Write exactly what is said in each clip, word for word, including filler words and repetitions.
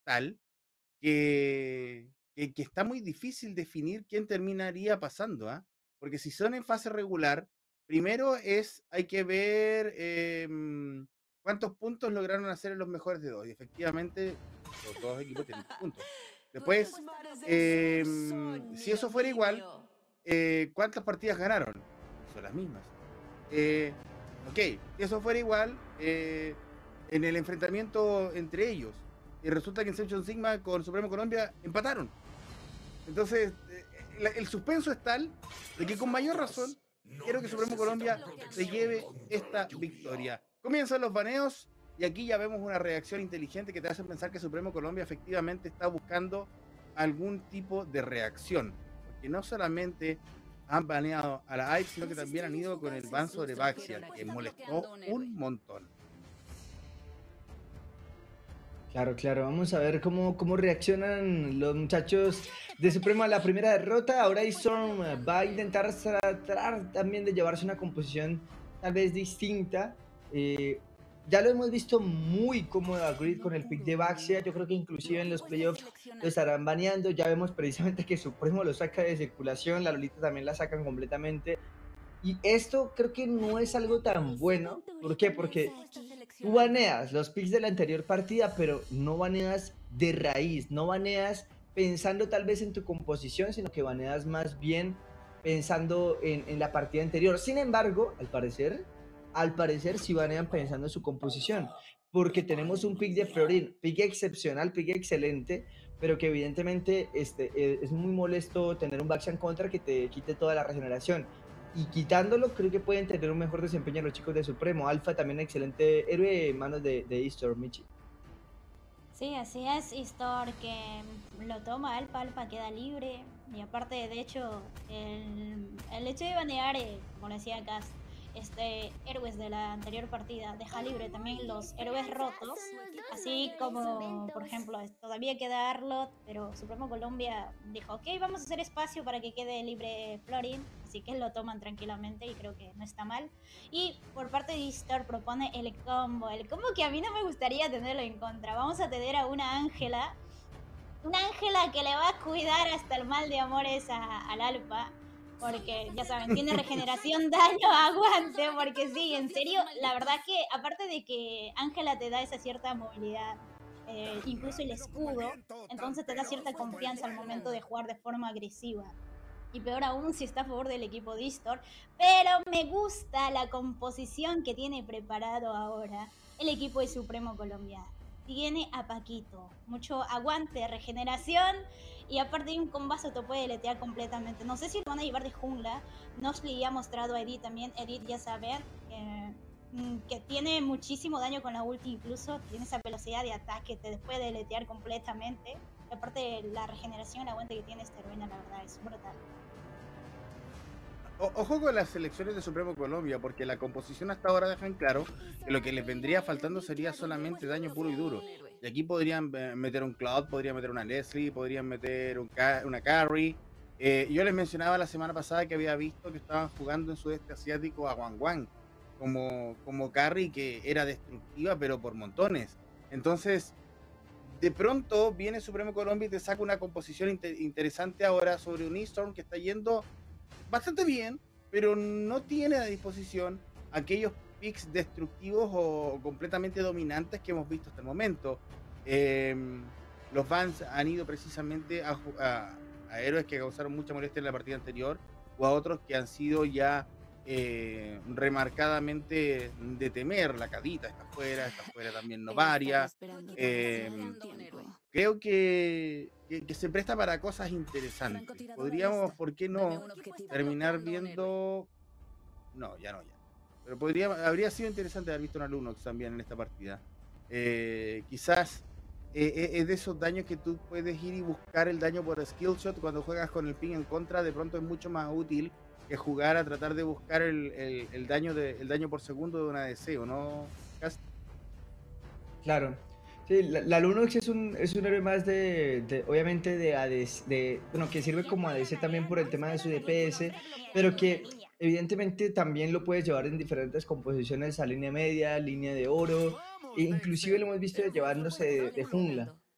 tal que, que, que está muy difícil definir quién terminaría pasando, ¿ah? Porque si son en fase regular, primero es, hay que ver em, cuántos puntos lograron hacer en los mejores de dos. Y efectivamente, los dos equipos tienen puntos. Después, em, si eso fuera igual, eh, ¿cuántas partidas ganaron? Y son las mismas. Eh, ok, si eso fuera igual, eh, en el enfrentamiento entre ellos, y resulta que Inception Sigma con Supremo Colombia empataron. Entonces, eh, el, el suspenso es tal de que con mayor razón quiero que Supremo Colombia se lleve esta victoria. Comienzan los baneos y aquí ya vemos una reacción inteligente que te hace pensar que Supremo Colombia efectivamente está buscando algún tipo de reacción, porque no solamente han baneado a la A I P, sino que también han ido con el ban sobre Baxia, que molestó un montón. Claro, claro, vamos a ver cómo, cómo reaccionan los muchachos de Supremo a la primera derrota. Ahora Storm eh, va a intentar tratar también de llevarse una composición tal vez distinta. Eh, ya lo hemos visto muy cómodo a Grid con el pick de Baxia. Yo creo que inclusive en los playoffs lo estarán baneando. Ya vemos precisamente que Supremo lo saca de circulación, la Lolita también la sacan completamente. Y esto creo que no es algo tan bueno. ¿Por qué? Porque tú baneas los picks de la anterior partida, pero no baneas de raíz, no baneas pensando tal vez en tu composición, sino que baneas más bien pensando en, en la partida anterior. Sin embargo, al parecer, al parecer sí banean pensando en su composición, porque tenemos un pick de Florin, pick excepcional, pick excelente, pero que evidentemente este, eh, es muy molesto tener un Baxian contra que te quite toda la regeneración. Y quitándolo, creo que pueden tener un mejor desempeño los chicos de Supremo. Alpha también excelente héroe en manos de, de Eastor, Michi. Sí, así es, Istor, que lo toma Alfa, Alfa queda libre. Y aparte, de hecho, el, el hecho de banear, eh, como decía Cass, este, héroes de la anterior partida, deja libre también los héroes rotos. Así como, por ejemplo, todavía queda Arlot, pero Supremo Colombia dijo, ok, vamos a hacer espacio para que quede libre Florin. Así que lo toman tranquilamente y creo que no está mal. Y por parte de Istor propone el combo, el combo que a mí no me gustaría tenerlo en contra. Vamos a tener a una Ángela, una Ángela que le va a cuidar hasta el mal de amores a, al Alfa, porque ya saben, tiene regeneración, daño, aguante, porque sí, en serio, la verdad que aparte de que Ángela te da esa cierta movilidad, eh, incluso el escudo, entonces te da cierta confianza al momento de jugar de forma agresiva y peor aún si está a favor del equipo Distor, pero me gusta la composición que tiene preparado ahora el equipo de Supremo Colombia. Tiene a Paquito, mucho aguante, regeneración y aparte de un combazo te puede letear completamente. No sé si lo van a llevar de jungla, Nosli ya ha mostrado a Edith también, Edith ya saben eh, que tiene muchísimo daño con la ulti, incluso tiene esa velocidad de ataque, te puede deletear completamente. Y aparte la regeneración, el aguante que tiene esta heroína, la verdad, es brutal. O, ojo con las selecciones de Supremo Colombia, porque la composición hasta ahora deja en claro que lo que les vendría faltando sería solamente daño puro y duro. Y aquí podrían eh, meter un Cloud, podrían meter una Leslie, podrían meter un una Carry. Eh, yo les mencionaba la semana pasada que había visto que estaban jugando en sudeste asiático a Wang Wang como, como Carry, que era destructiva, pero por montones. Entonces, de pronto viene Supremo Colombia y te saca una composición inter interesante ahora sobre un Eastorm que está yendo bastante bien, pero no tiene a disposición aquellos picks destructivos o completamente dominantes que hemos visto hasta el momento. Eh, los bans han ido precisamente a, a, a, héroes que causaron mucha molestia en la partida anterior o a otros que han sido ya eh, remarcadamente de temer. La Cadita está fuera, está fuera también Novaria. Eh, creo que, que, que se presta para cosas interesantes. Podríamos, ¿por qué no?, terminar viendo... No, ya no, ya. Pero podría, habría sido interesante haber visto un Lunox también en esta partida. Eh, quizás eh, es de esos daños que tú puedes ir y buscar el daño por skill shot cuando juegas con el ping en contra. De pronto es mucho más útil que jugar a tratar de buscar el, el, el daño, de, el daño por segundo de una A D C, ¿o no, Cast? Claro. Sí, la, la Lunox es un, es un héroe más de, de obviamente, de A D C, de, bueno, que sirve como A D C también por el tema de su D P S, pero que evidentemente también lo puedes llevar en diferentes composiciones a línea media, línea de oro, e inclusive lo hemos visto llevándose de, de jungla.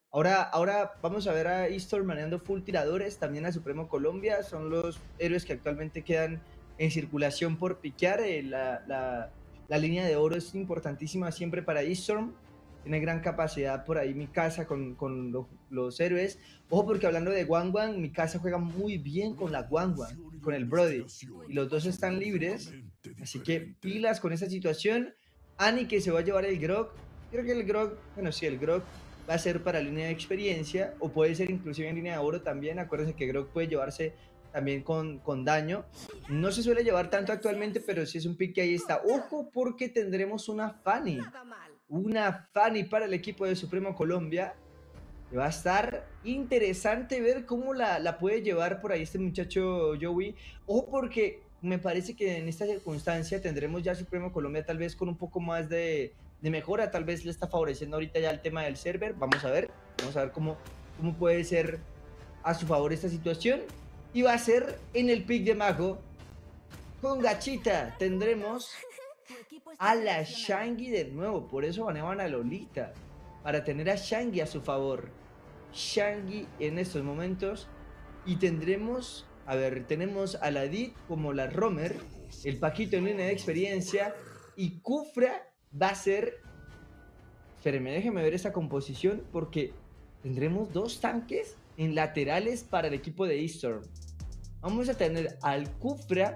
Ahora, ahora vamos a ver a Eastor manejando full tiradores, también a Supremo Colombia, son los héroes que actualmente quedan en circulación por piquear. Eh, la, la, la línea de oro es importantísima siempre para Eastorm, tiene gran capacidad por ahí Mikasa con, con lo, los héroes. Ojo porque hablando de Wang Wang, Mikasa juega muy bien con la Wang Wang, con el Brody, y los dos están libres, así que pilas con esa situación. Annie que se va a llevar el Grog, creo que el Grog, bueno sí, el Grog va a ser para línea de experiencia o puede ser inclusive en línea de oro también. Acuérdense que Grog puede llevarse también con, con daño. No se suele llevar tanto actualmente, pero sí es un pick que ahí está. Ojo porque tendremos una Fanny. Una Fanny para el equipo de Supremo Colombia. Que va a estar interesante ver cómo la, la puede llevar por ahí este muchacho Joey. Ojo porque me parece que en esta circunstancia tendremos ya Supremo Colombia tal vez con un poco más de, de mejora. Tal vez le está favoreciendo ahorita ya el tema del server. Vamos a ver, vamos a ver cómo, cómo puede ser a su favor esta situación. Y va a ser en el pick de mago. Con Gachita tendremos a la Shangi de nuevo. Por eso baneaban a Lolita, para tener a Shangi a su favor. Shangi en estos momentos. Y tendremos, a ver, tenemos a la Dit como la Romer, el Paquito en línea de experiencia, y Kufra va a ser... Espérenme, déjenme ver esta composición porque tendremos dos tanques en laterales para el equipo de Eastorm. Vamos a tener al Kufra,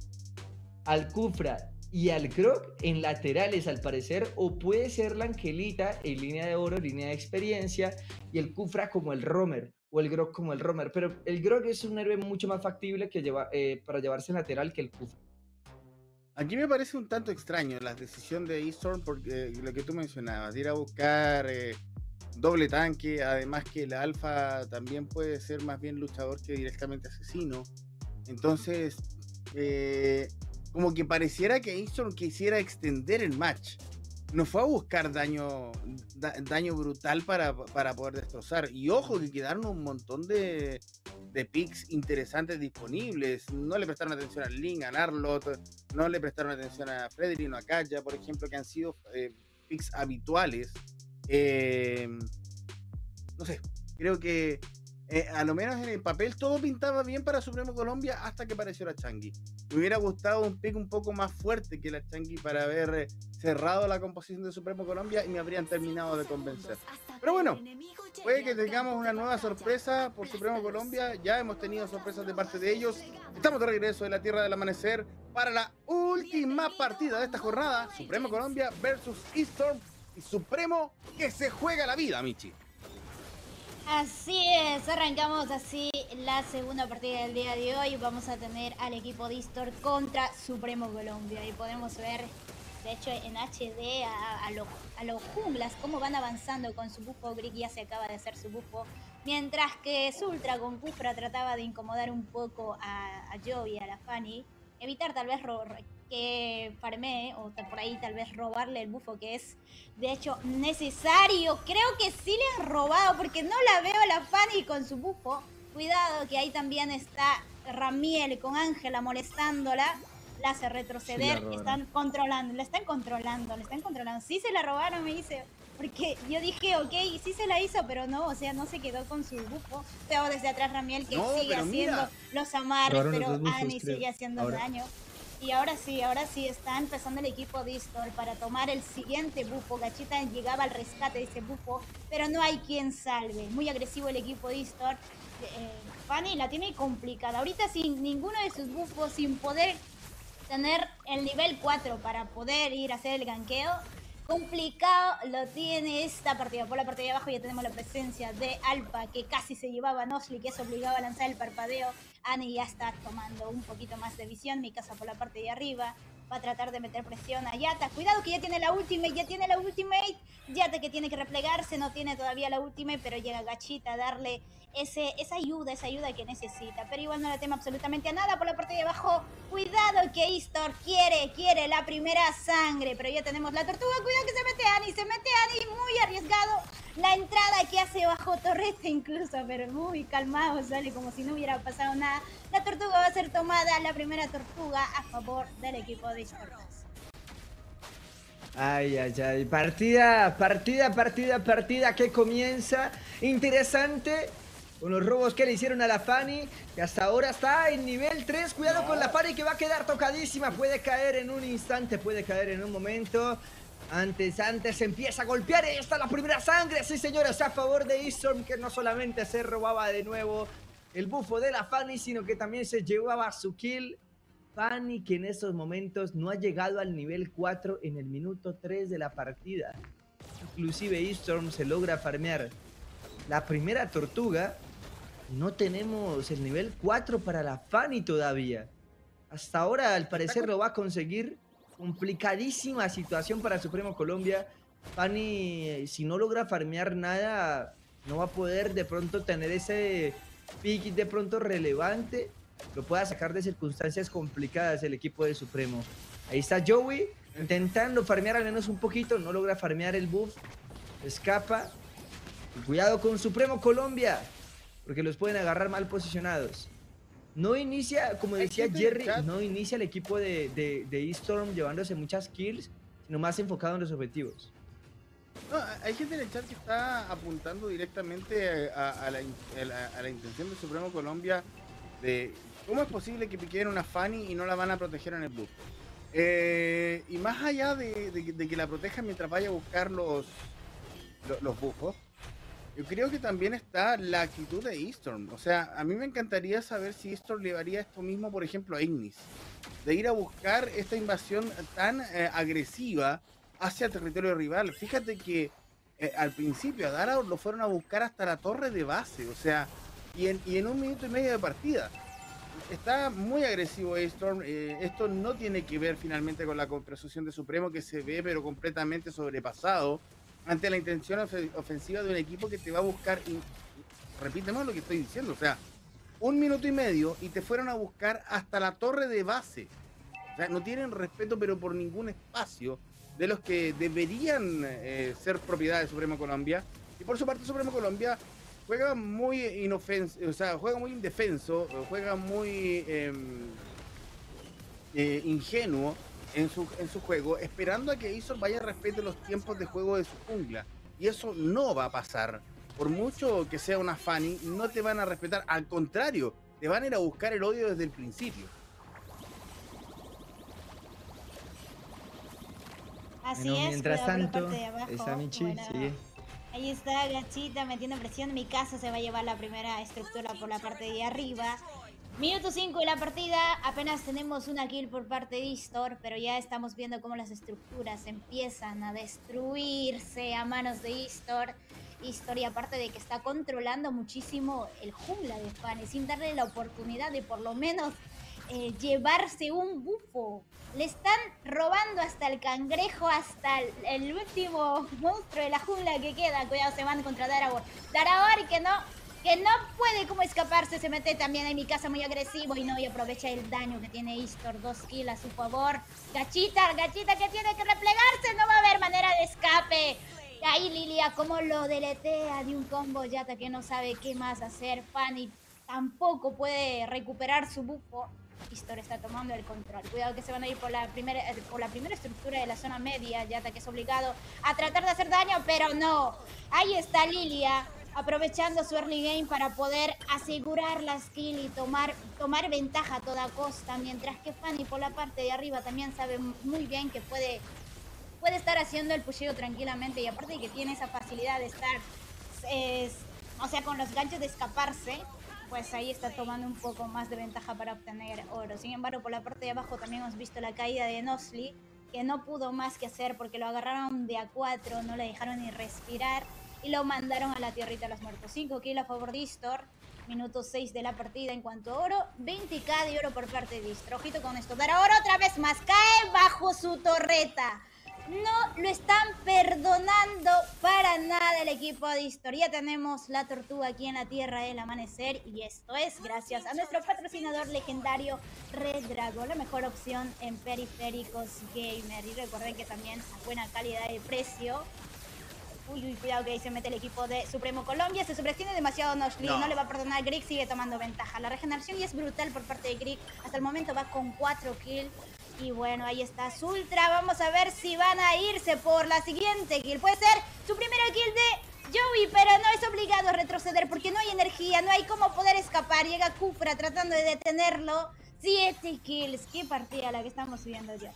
al Kufra y al Grog en laterales al parecer, o puede ser la Angelita en línea de oro, línea de experiencia, y el Kufra como el Romer, o el Grog como el Romer, pero el Grog es un héroe mucho más factible que lleva, eh, para llevarse en lateral que el Kufra. Aquí me parece un tanto extraño la decisión de Eastorm, porque lo que tú mencionabas, de ir a buscar eh, doble tanque, además que la alfa también puede ser más bien luchador que directamente asesino. Entonces, eh, como que pareciera que Eastorm quisiera extender el match. No fue a buscar daño, da, daño brutal para, para poder destrozar. Y ojo que quedaron un montón de, de picks interesantes disponibles. No le prestaron atención a Link, a Narlot, no le prestaron atención a Frederick o a Kaya, por ejemplo, que han sido eh, picks habituales. Eh, no sé, creo que eh, a lo menos en el papel todo pintaba bien para Supremo Colombia hasta que apareció la Changi. Me hubiera gustado un pick un poco más fuerte que la Changi para haber eh, cerrado la composición de Supremo Colombia y me habrían terminado de convencer. Pero bueno, puede que tengamos una nueva sorpresa por Supremo Colombia. Ya hemos tenido sorpresas de parte de ellos. Estamos de regreso de la Tierra del Amanecer para la última partida de esta jornada. Supremo Colombia versus Eastorm, y Supremo que se juega la vida, Michi. Así es, arrancamos así la segunda partida del día de hoy. Vamos a tener al equipo de Eastorm contra Supremo Colombia y podemos ver, de hecho en H D, a, a los a los junglas cómo van avanzando con su bufo. Grieg ya se acaba de hacer su bufo, mientras que Zultra con Kufra trataba de incomodar un poco a, a Joey, a la Fanny, evitar tal vez que farmee o por ahí tal vez robarle el bufo que es de hecho necesario. Creo que sí le han robado porque no la veo a la Fanny con su bufo. Cuidado que ahí también está Ramiel con Ángela molestándola. La hace retroceder, sí, están controlando, la están controlando, la están controlando. Sí se la robaron, me dice, porque yo dije, ok, sí se la hizo, pero no, o sea, no se quedó con su bufo. Veo desde atrás Ramiel que no, sigue haciendo mira. los amarres, pero Annie sigue haciendo ahora. daño. Y ahora sí, ahora sí está empezando el equipo de Eastorm para tomar el siguiente bufo. Gachita llegaba al rescate de ese bufo, pero no hay quien salve. Muy agresivo el equipo de Eastorm. Eh, Fanny la tiene complicada. Ahorita sin ninguno de sus bufos, sin poder tener el nivel cuatro para poder ir a hacer el ganqueo, complicado lo tiene esta partida. Por la parte de abajo ya tenemos la presencia de Alpha, que casi se llevaba a Nosli, que es obligado a lanzar el parpadeo. Annie ya está tomando un poquito más de visión. Mikasa por la parte de arriba va a tratar de meter presión a Yata. Cuidado que ya tiene la ultimate, ya tiene la ultimate. Yata que tiene que replegarse, no tiene todavía la ultimate, pero llega Gachita a darle ese, esa ayuda, esa ayuda que necesita. Pero igual no le teme absolutamente a nada por la parte de abajo. Cuidado que Eastorm quiere, quiere la primera sangre, pero ya tenemos la tortuga. Cuidado que se mete Annie, se mete Annie, muy arriesgado. La entrada que hace bajo torreta incluso, pero muy calmado, sale como si no hubiera pasado nada. La tortuga va a ser tomada, la primera tortuga a favor del equipo de Eastorm. Ay, ay, ay. Partida, partida, partida, partida que comienza. Interesante. Con los robos que le hicieron a la Fanny, que hasta ahora está en nivel tres. Cuidado no. con la Fanny, que va a quedar tocadísima. Puede caer en un instante, puede caer en un momento. Antes, antes empieza a golpear. Y está la primera sangre. Sí, señores, a favor de Eastorm, que no solamente se robaba de nuevo el bufo de la Fanny, sino que también se llevaba su kill. Fanny, que en estos momentos no ha llegado al nivel cuatro en el minuto tres de la partida. Inclusive Eastorm se logra farmear la primera tortuga. No tenemos el nivel cuatro para la Fanny todavía. Hasta ahora, al parecer, lo va a conseguir. Complicadísima situación para Supremo Colombia. Fanny, si no logra farmear nada, no va a poder de pronto tener ese pick de pronto relevante. Lo pueda sacar de circunstancias complicadas el equipo de Supremo. Ahí está Joey, intentando farmear al menos un poquito. No logra farmear el buff. Escapa. Y cuidado con Supremo Colombia, porque los pueden agarrar mal posicionados. No inicia, como decía Jerry, no inicia el equipo de, de, de Eastorm llevándose muchas kills, sino más enfocado en los objetivos. No, hay gente en el chat que está apuntando directamente a, a, la, a, la, a la intención de Supremo Colombia de cómo es posible que piquen una Fanny y no la van a proteger en el buff. Eh, y más allá de, de, de que la protejan mientras vaya a buscar los, los, los buffos, yo creo que también está la actitud de Eastorm. O sea, a mí me encantaría saber si Eastorm llevaría esto mismo, por ejemplo, a Ignis. De ir a buscar esta invasión tan eh, agresiva hacia el territorio rival. Fíjate que eh, al principio a Dara lo fueron a buscar hasta la torre de base. O sea, y en, y en un minuto y medio de partida. Está muy agresivo Eastorm. Eh, esto no tiene que ver finalmente con la construcción de Supremo, que se ve pero completamente sobrepasado ante la intención of ofensiva de un equipo que te va a buscar, y repíteme lo que estoy diciendo, o sea, un minuto y medio y te fueron a buscar hasta la torre de base. O sea, no tienen respeto pero por ningún espacio de los que deberían eh, ser propiedad de Supremo Colombia. Y por su parte Supremo Colombia juega muy inofensivo, o sea, juega muy indefenso, juega muy eh, eh, ingenuo En su, en su juego, esperando a que Eastorm vaya a respetar los tiempos de juego de su jungla. Y eso no va a pasar. Por mucho que sea una Fanny, no te van a respetar. Al contrario, te van a ir a buscar el odio desde el principio. Así bueno, es, mientras tanto, abajo, está Michi, bueno, sigue. Ahí está Gachita metiendo presión. Mi casa se va a llevar la primera estructura por la parte de arriba. Minuto cinco de la partida, apenas tenemos una kill por parte de Eastorm, pero ya estamos viendo cómo las estructuras empiezan a destruirse a manos de Eastorm. Eastorm, y aparte de que está controlando muchísimo el jungla de Fanny, sin darle la oportunidad de por lo menos eh, llevarse un bufo. Le están robando hasta el cangrejo, hasta el, el último monstruo de la jungla que queda. Cuidado, se van contra Darawar. Darawar que no... que no puede como escaparse, se mete también en mi casa muy agresivo y no, y aprovecha el daño que tiene Eastorm, dos kills a su favor. Gachita, Gachita que tiene que replegarse, no va a haber manera de escape. Ahí Lilia como lo deletea de un combo Yata que no sabe qué más hacer. Fanny tampoco puede recuperar su bufo. Eastorm está tomando el control. Cuidado que se van a ir por la primera, por la primera estructura de la zona media. Yata que es obligado a tratar de hacer daño, pero no. Ahí está Lilia, aprovechando su early game para poder asegurar la skill y tomar, tomar ventaja a toda costa, mientras que Fanny por la parte de arriba también sabe muy bien que puede, puede estar haciendo el pusheo tranquilamente, y aparte de que tiene esa facilidad de estar, es, o sea, con los ganchos de escaparse, pues ahí está tomando un poco más de ventaja para obtener oro. Sin embargo, por la parte de abajo también hemos visto la caída de Nosli, que no pudo más que hacer porque lo agarraron de a cuatro, no le dejaron ni respirar y lo mandaron a la tierrita de los muertos. cinco kills a favor de Eastorm, minuto seis de la partida. En cuanto a oro, veinte k de oro por parte de Eastorm. Ojito con esto, dar oro otra vez más, cae bajo su torreta. No lo están perdonando para nada el equipo de Eastorm. Ya tenemos la tortuga aquí en la tierra del amanecer, y esto es gracias a nuestro patrocinador legendario Red Dragon, la mejor opción en periféricos gamer. Y recuerden que también a buena calidad de precio. Uy, uy, cuidado que ahí se mete el equipo de Supremo Colombia. Se sobreextiende demasiado Nosli, no. no le va a perdonar. Grigg sigue tomando ventaja. La regeneración ya es brutal por parte de Grigg. Hasta el momento va con cuatro kills. Y bueno, ahí está Zultra. Vamos a ver si van a irse por la siguiente kill. Puede ser su primera kill de Joey, pero no es obligado a retroceder porque no hay energía, no hay cómo poder escapar. Llega Kufra tratando de detenerlo. Siete kills. Qué partida la que estamos viendo ya.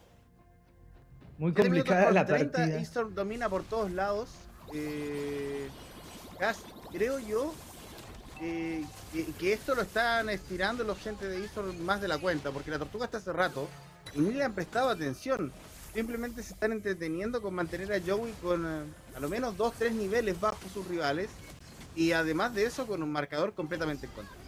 Muy complicada la partida. Eastorm domina por todos lados. Eh, Gas, creo yo eh, que, que esto lo están estirando los gente de Eastorm más de la cuenta, porque la tortuga está hace rato y ni le han prestado atención. Simplemente se están entreteniendo con mantener a Joey con eh, a lo menos dos tres niveles bajo sus rivales, y además de eso con un marcador completamente en contra.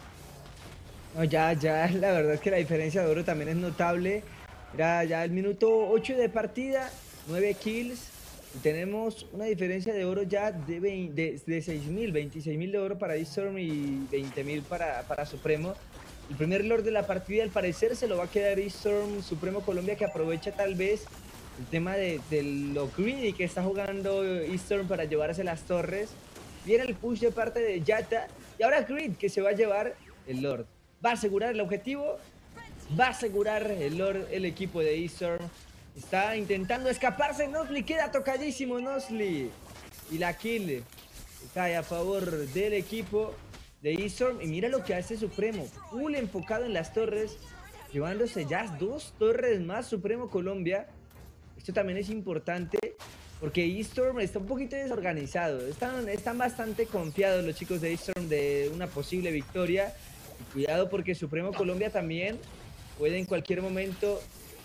No, ya, ya, la verdad es que la diferencia de oro también es notable. Era ya el minuto ocho de partida, nueve kills. Y tenemos una diferencia de oro ya de, de, de seis mil, veintiséis mil de oro para Eastorm y veinte mil para, para Supremo. El primer lord de la partida, al parecer, se lo va a quedar Eastorm. Supremo Colombia, que aprovecha tal vez el tema de, de lo greedy que está jugando Eastorm para llevarse las torres. Viene el push de parte de Yata. Y ahora Greed, que se va a llevar el lord. Va a asegurar el objetivo. Va a asegurar el lord el equipo de Eastorm. Está intentando escaparse. Nosli queda tocadísimo. Nosli. Y la kill cae a favor del equipo de Eastorm. Y mira lo que hace Supremo. Full enfocado en las torres. Llevándose ya dos torres más Supremo Colombia. Esto también es importante, porque Eastorm está un poquito desorganizado. Están, están bastante confiados los chicos de Eastorm de una posible victoria. Y cuidado, porque Supremo Colombia también puede en cualquier momento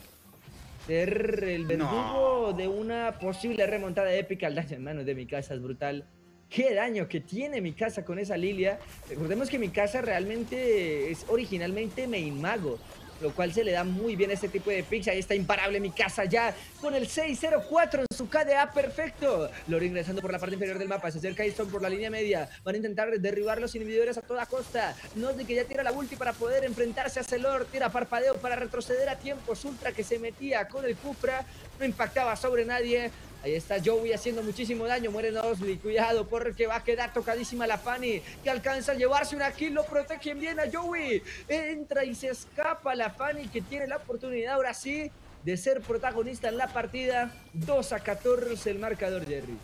ser el verdugo no. de una posible remontada épica. El daño en manos de Mikasa es brutal. Qué daño que tiene Mikasa con esa Lilia. Recordemos que Mikasa realmente es originalmente main mago, lo cual se le da muy bien a este tipo de picks. Ahí está imparable Mikasa ya con el seis cero cuatro en su K D A perfecto. Lord ingresando por la parte inferior del mapa. Se acerca Eastorm por la línea media. Van a intentar derribar los inhibidores a toda costa. Nosli, que ya tira la ulti para poder enfrentarse a ese Lord. Tira parpadeo para retroceder a tiempo. Ultra, que se metía con el Kufra. No impactaba sobre nadie. Ahí está Joey haciendo muchísimo daño. Muere Nosli. Cuidado, porque va a quedar tocadísima la Fanny, que alcanza a llevarse una kill. Lo protegen bien a Joey. Entra y se escapa la Fanny, que tiene la oportunidad ahora sí de ser protagonista en la partida. dos a catorce el marcador, Jerry.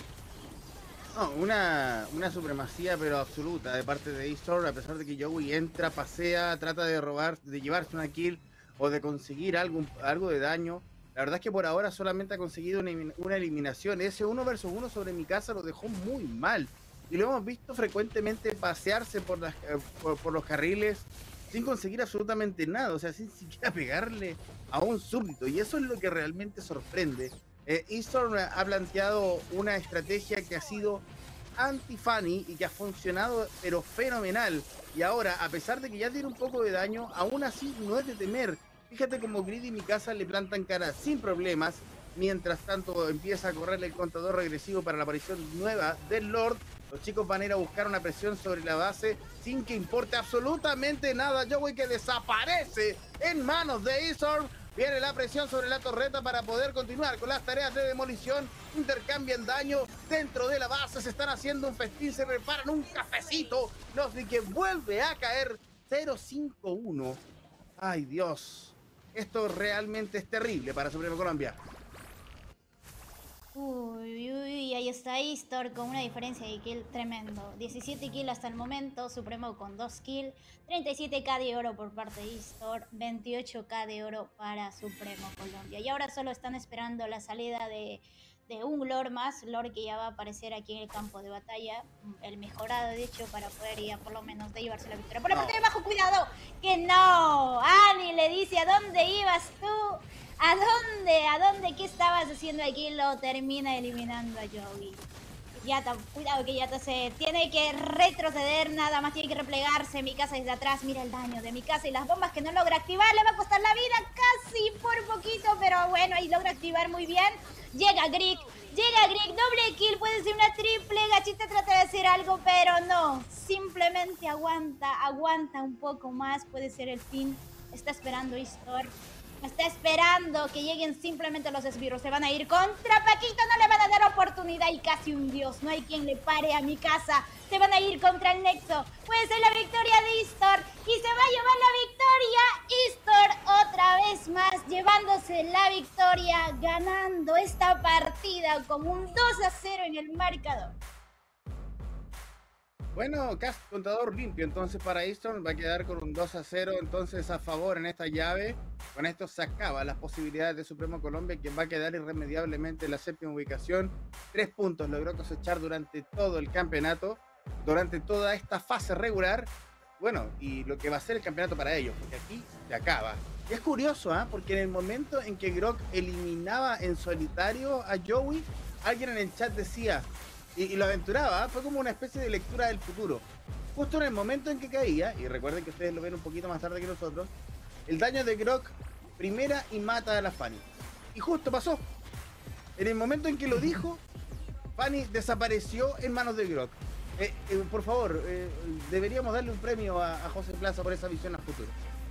No, una, una supremacía pero absoluta de parte de Eastorm, a pesar de que Joey entra, pasea, trata de robar, de llevarse una kill o de conseguir algo, algo de daño. La verdad es que por ahora solamente ha conseguido una, una eliminación. Ese uno versus uno sobre Mikasa lo dejó muy mal. Y lo hemos visto frecuentemente pasearse por, las, por, por los carriles sin conseguir absolutamente nada. O sea, sin siquiera pegarle a un súbdito. Y eso es lo que realmente sorprende. Eh, Eastorm ha planteado una estrategia que ha sido anti-Fanny y que ha funcionado pero fenomenal. Y ahora, a pesar de que ya tiene un poco de daño, aún así no es de temer. Fíjate como Greed y Mikasa le plantan cara sin problemas. Mientras tanto empieza a correr el contador regresivo para la aparición nueva del Lord. Los chicos van a ir a buscar una presión sobre la base sin que importe absolutamente nada. Joey, que desaparece en manos de Eastorm. Viene la presión sobre la torreta para poder continuar con las tareas de demolición. Intercambian daño dentro de la base. Se están haciendo un festín, se preparan un cafecito. Nosli, que vuelve a caer cero cinco uno. Ay, Dios. Esto realmente es terrible para Supremo Colombia. Uy, uy, ahí está Eastorm con una diferencia de kill tremendo. diecisiete kills hasta el momento, Supremo con dos kills. treinta y siete K de oro por parte de Eastorm, veintiocho K de oro para Supremo Colombia. Y ahora solo están esperando la salida de, de un Lord más, Lord que ya va a aparecer aquí en el campo de batalla. El mejorado, de hecho, para poder ya por lo menos de llevarse la victoria. Por la parte de abajo, cuidado, que no. Annie le dice, ¿a dónde ibas tú? ¿A dónde? ¿A dónde? ¿Qué estabas haciendo aquí? Lo termina eliminando a Joey. Yata, cuidado que Yata se tiene que retroceder, nada más tiene que replegarse. Mikasa desde atrás, mira el daño de Mikasa y las bombas que no logra activar. Le va a costar la vida casi por poquito, pero bueno, ahí logra activar muy bien. Llega Greek, llega Greek, doble kill, puede ser una triple. Gachita trata de hacer algo, pero no. Simplemente aguanta, aguanta un poco más, puede ser el fin. Está esperando Eastorm. Está esperando que lleguen simplemente los esbirros. Se van a ir contra Paquito, no le van a dar oportunidad. Y casi un dios, no hay quien le pare a Mikasa. Se van a ir contra el Nexo. Puede ser la victoria de Eastorm. Y se va a llevar la victoria Eastorm. otra vez más llevándose la victoria, ganando esta partida con un dos a cero en el marcador. Bueno, casi contador limpio, entonces para Eastern va a quedar con un dos a cero, entonces a favor en esta llave. Con esto se acaban las posibilidades de Supremo Colombia, que va a quedar irremediablemente en la séptima ubicación. Tres puntos logró cosechar durante todo el campeonato, durante toda esta fase regular. Bueno, y lo que va a ser el campeonato para ellos, porque aquí se acaba. Y es curioso, ¿eh? Porque en el momento en que Grok eliminaba en solitario a Joey, alguien en el chat decía... Y, y lo aventuraba, fue como una especie de lectura del futuro. Justo en el momento en que caía, y recuerden que ustedes lo ven un poquito más tarde que nosotros, el daño de Grok primera y mata a la Fanny. Y justo pasó. En el momento en que lo dijo, Fanny desapareció en manos de Grok. Eh, eh, por favor, eh, deberíamos darle un premio a, a José Plaza por esa visión a futuro.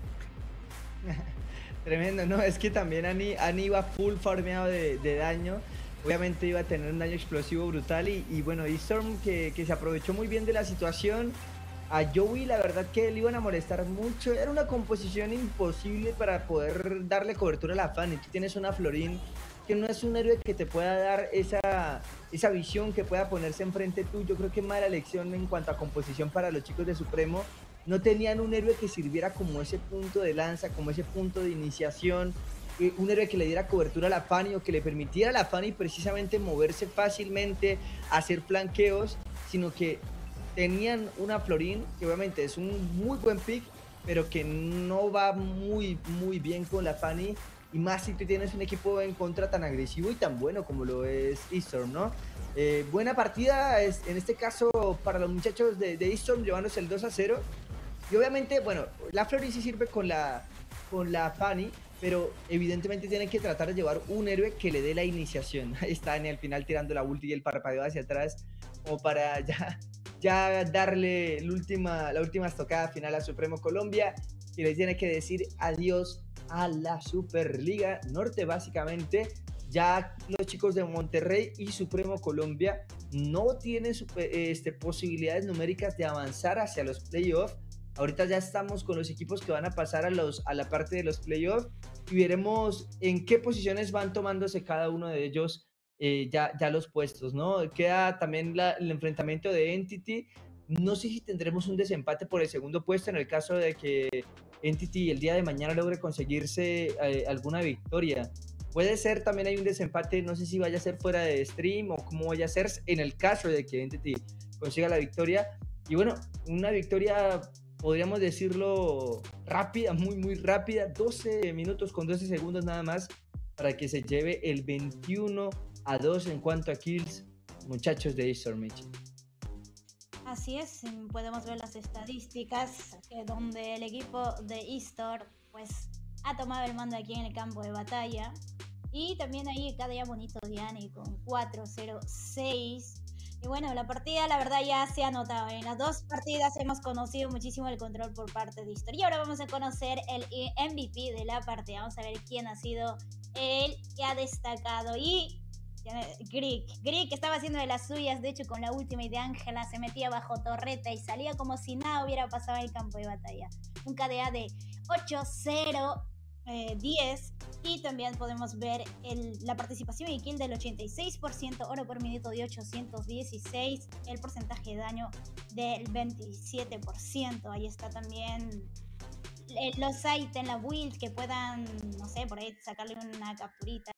Tremendo, no, es que también Ani, Ani iba full farmeado de, de daño. Obviamente iba a tener un daño explosivo brutal y, y bueno, Eastorm que, que se aprovechó muy bien de la situación. A Joey la verdad que le iban a molestar mucho, era una composición imposible para poder darle cobertura a la Fanny. Tú tienes una Florín que no es un héroe que te pueda dar esa, esa visión, que pueda ponerse enfrente tú. Yo creo que mala elección en cuanto a composición para los chicos de Supremo. No tenían un héroe que sirviera como ese punto de lanza, como ese punto de iniciación. Un héroe que le diera cobertura a la Fanny o que le permitiera a la Fanny precisamente moverse fácilmente, hacer flanqueos, sino que tenían una Florín que obviamente es un muy buen pick, pero que no va muy, muy bien con la Fanny, y más si tú tienes un equipo en contra tan agresivo y tan bueno como lo es Eastorm, ¿no? Eh, buena partida, es, en este caso para los muchachos de, de Eastorm, llevándose el dos a cero, y obviamente, bueno, la Florín sí sirve con la, con la Fanny, pero evidentemente tienen que tratar de llevar un héroe que le dé la iniciación. Ahí está Dani al final tirando la ulti y el parpadeo hacia atrás, como para ya, ya darle la última, la última estocada final a Supremo Colombia, y les tiene que decir adiós a la Superliga Norte, básicamente. Ya los chicos de Monterrey y Supremo Colombia no tienen super, este, posibilidades numéricas de avanzar hacia los playoffs. Ahorita ya estamos con los equipos que van a pasar a, los, a la parte de los playoffs y veremos en qué posiciones van tomándose cada uno de ellos eh, ya, ya los puestos, ¿no? Queda también la, el enfrentamiento de Entity. No sé si tendremos un desempate por el segundo puesto en el caso de que Entity el día de mañana logre conseguirse eh, alguna victoria. Puede ser también hay un desempate, no sé si vaya a ser fuera de stream o cómo vaya a ser en el caso de que Entity consiga la victoria. Y bueno, una victoria... podríamos decirlo rápida, muy muy rápida, doce minutos con doce segundos nada más para que se lleve el veintiuno a dos en cuanto a kills, muchachos de Eastorm. Así es, podemos ver las estadísticas eh, donde el equipo de Eastorm pues ha tomado el mando aquí en el campo de batalla, y también ahí cada día bonito Diani con cuatro cero seis. Y bueno, la partida la verdad ya se ha notado. En las dos partidas hemos conocido muchísimo el control por parte de Eastorm. Y ahora vamos a conocer el M V P de la partida. Vamos a ver quién ha sido el que ha destacado. Y Greek. Greek estaba haciendo de las suyas. De hecho, con la última de Ángela se metía bajo torreta y salía como si nada hubiera pasado en el campo de batalla. Un K D A de ocho cero diez. Y también podemos ver el, la participación y kill del ochenta y seis por ciento, oro por minuto de ochocientos dieciséis, el porcentaje de daño del veintisiete por ciento. Ahí está también eh, los ítems, la build que puedan, no sé, por ahí sacarle una capturita